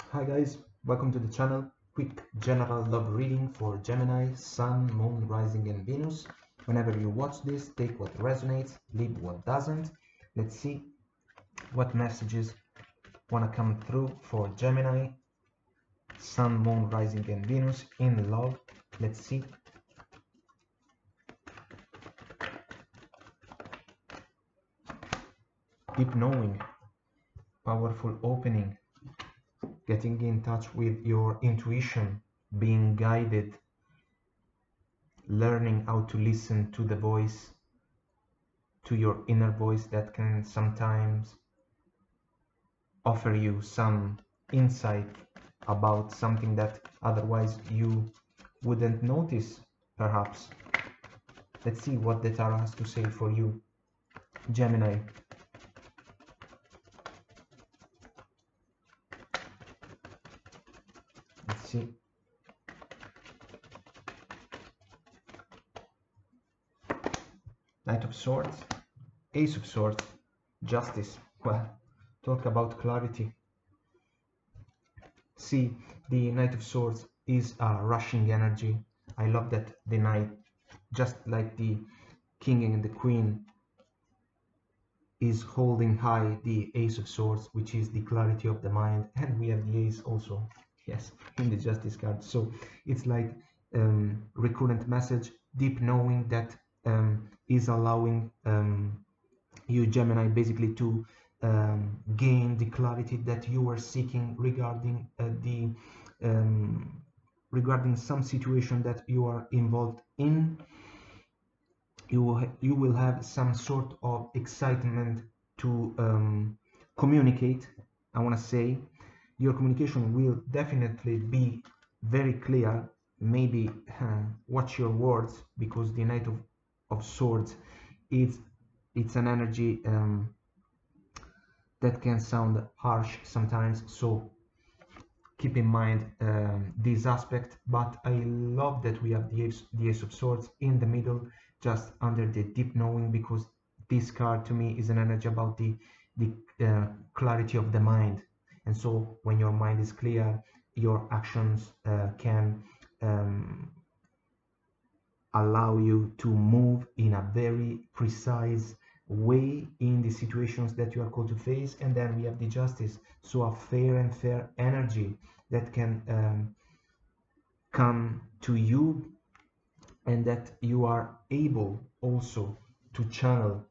Hi guys, welcome to the channel. Quick general love reading for Gemini, Sun, Moon, Rising and Venus. Whenever you watch this, take what resonates, leave what doesn't. Let's see what messages want to come through for Gemini, Sun, Moon, Rising and Venus in love. Let's see. Deep knowing, powerful opening, getting in touch with your intuition, being guided, learning how to listen to the voice, to your inner voice that can sometimes offer you some insight about something that otherwise you wouldn't notice, perhaps. Let's see what the tarot has to say for you, Gemini. Let's see. Knight of Swords, Ace of Swords, Justice. Well, talk about clarity. See, the Knight of Swords is a rushing energy. I love that the Knight, just like the King and the Queen, is holding high the Ace of Swords, which is the clarity of the mind, and we have the Ace also, yes, in the Justice card. So it's like recurrent message, deep knowing that is allowing you, Gemini, basically to gain the clarity that you are seeking regarding regarding some situation that you are involved in. You will have some sort of excitement to communicate. I want to say your communication will definitely be very clear. Maybe watch your words, because the Knight of Swords is it's an energy that can sound harsh sometimes, so keep in mind this aspect. But I love that we have the Ace of Swords in the middle, just under the deep knowing, because this card to me is an energy about the clarity of the mind. And so when your mind is clear, your actions can allow you to move in a very precise way in the situations that you are called to face. And then we have the Justice, so a fair energy that can come to you, and that you are able also to channel.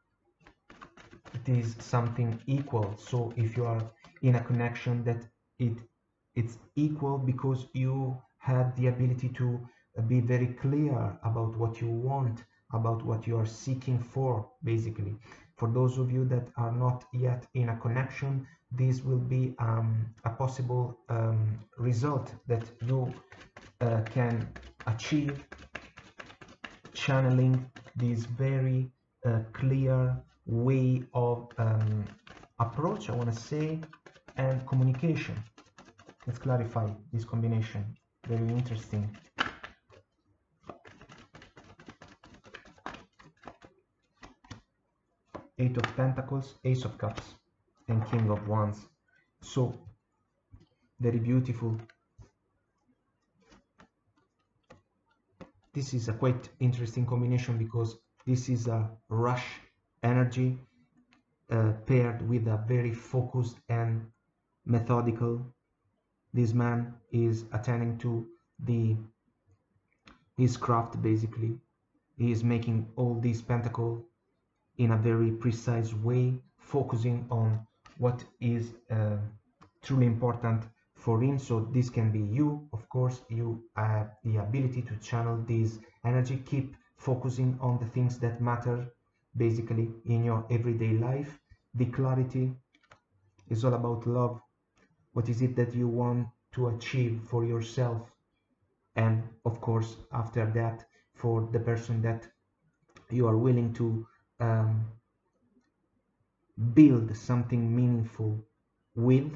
It is something equal. So if you are in a connection, that it's equal, because you have the ability to be very clear about what you want, about what you are seeking for. Basically, for those of you that are not yet in a connection, this will be a possible result that you can achieve, channeling this very clear way of approach, I want to say, and communication. Let's clarify this combination. Very interesting. Eight of Pentacles, Ace of Cups, and King of Wands. So very beautiful. This is a quite interesting combination, because this is a rush energy paired with a very focused and methodical. This man is attending to his craft. Basically, he is making all these pentacles in a very precise way, focusing on what is truly important for him. So this can be you, of course. You have the ability to channel this energy. Keep focusing on the things that matter, basically, in your everyday life. The clarity is all about love. What is it that you want to achieve for yourself, and of course after that for the person that you are willing to build something meaningful with.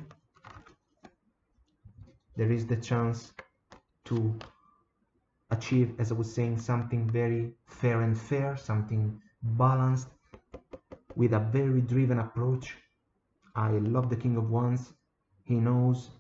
There is the chance to achieve, as I was saying, something very fair, something balanced, with a very driven approach. I love the King of Wands. He knows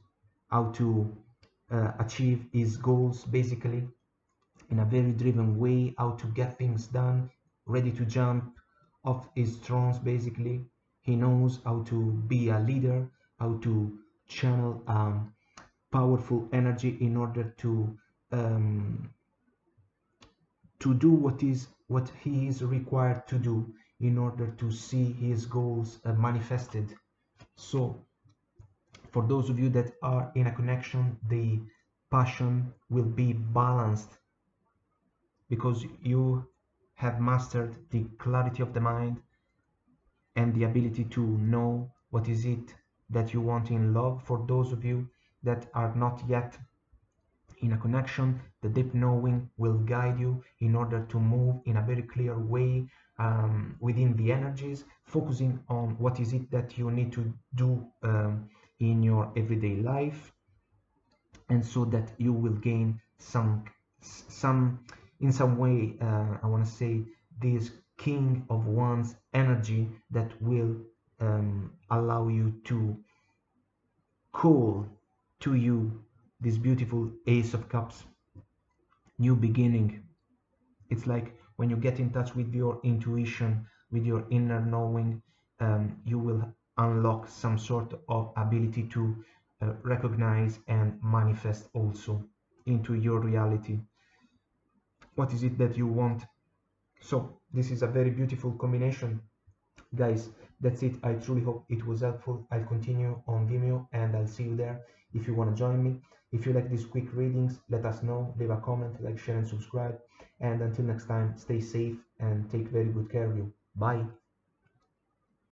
how to achieve his goals, basically in a very driven way, how to get things done, ready to jump off his thrones. Basically, he knows how to be a leader, how to channel powerful energy in order um, to do what he is required to do in order to see his goals manifested. So for those of you that are in a connection, the passion will be balanced because you have mastered the clarity of the mind and the ability to know what is it that you want in love. For those of you that are not yet in a connection, the deep knowing will guide you in order to move in a very clear way within the energies, focusing on what is it that you need to do in your everyday life, and so that you will gain some in some way, I want to say, this king of wands energy that will allow you to call to you this beautiful ace of cups, new beginning. It's like when you get in touch with your intuition, with your inner knowing, you will unlock some sort of ability to recognize and manifest also into your reality what is it that you want. So this is a very beautiful combination, guys. That's it. I truly hope it was helpful. I'll continue on Vimeo and I'll see you there if you want to join me. If you like these quick readings, let us know, leave a comment, like, share and subscribe, and until next time, stay safe and take very good care of you. Bye.